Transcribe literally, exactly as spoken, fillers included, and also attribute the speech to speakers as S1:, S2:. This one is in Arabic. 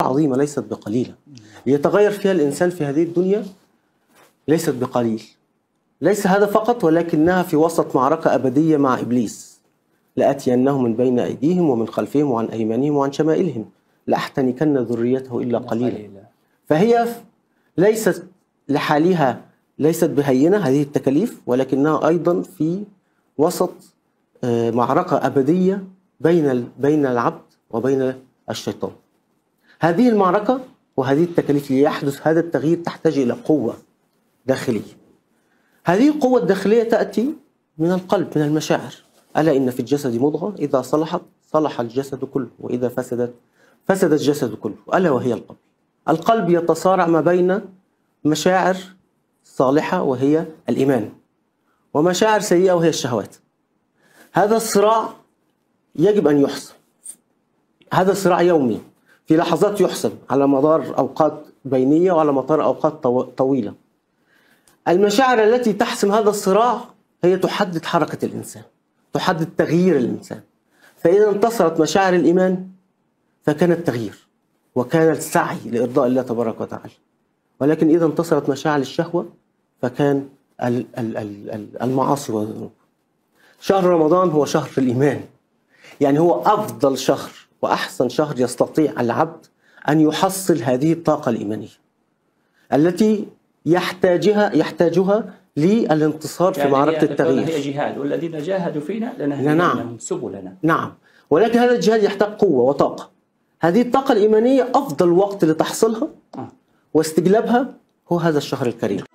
S1: عظيمة ليست بقليلة يتغير فيها الإنسان في هذه الدنيا، ليست بقليل. ليس هذا فقط، ولكنها في وسط معركة أبدية مع إبليس. لآتينهم من بين أيديهم ومن خلفهم وعن أيمانهم وعن شمائلهم لأحتنكن ذريته إلا قليلا. فهي ليست لحالها، ليست بهينة هذه التكاليف، ولكنها أيضا في وسط معركة أبدية بين بين العبد وبين الشيطان. هذه المعركة وهذه التكاليف ليحدث هذا التغيير تحتاج إلى قوة داخلية. هذه القوة الداخلية تأتي من القلب، من المشاعر. ألا إن في الجسد مضغة إذا صلحت صلح الجسد كله وإذا فسدت فسد الجسد كله، ألا وهي القلب. القلب يتصارع ما بين مشاعر صالحة وهي الإيمان، ومشاعر سيئة وهي الشهوات. هذا الصراع يجب أن يحسم. هذا صراع يومي في لحظات يحسم على مدار أوقات بينية وعلى مدار أوقات طويلة. المشاعر التي تحسم هذا الصراع هي تحدد حركة الإنسان، تحدد تغيير الإنسان. فإذا انتصرت مشاعر الإيمان فكان التغيير وكان السعي لإرضاء الله تبارك وتعالى. ولكن إذا انتصرت مشاعر الشهوة فكان المعاصي والذنوب. شهر رمضان هو شهر الإيمان، يعني هو أفضل شهر وأحسن شهر يستطيع العبد أن يحصل هذه الطاقة الإيمانية التي يحتاجها يحتاجها للانتصار يعني في معركة التغيير.
S2: هي جهاد، والذين جاهدوا فينا لنهدينهم نعم. سبلنا.
S1: نعم، ولكن هذا الجهاد يحتاج قوة وطاقة. هذه الطاقة الإيمانية أفضل وقت لتحصيلها واستجلابها هو هذا الشهر الكريم.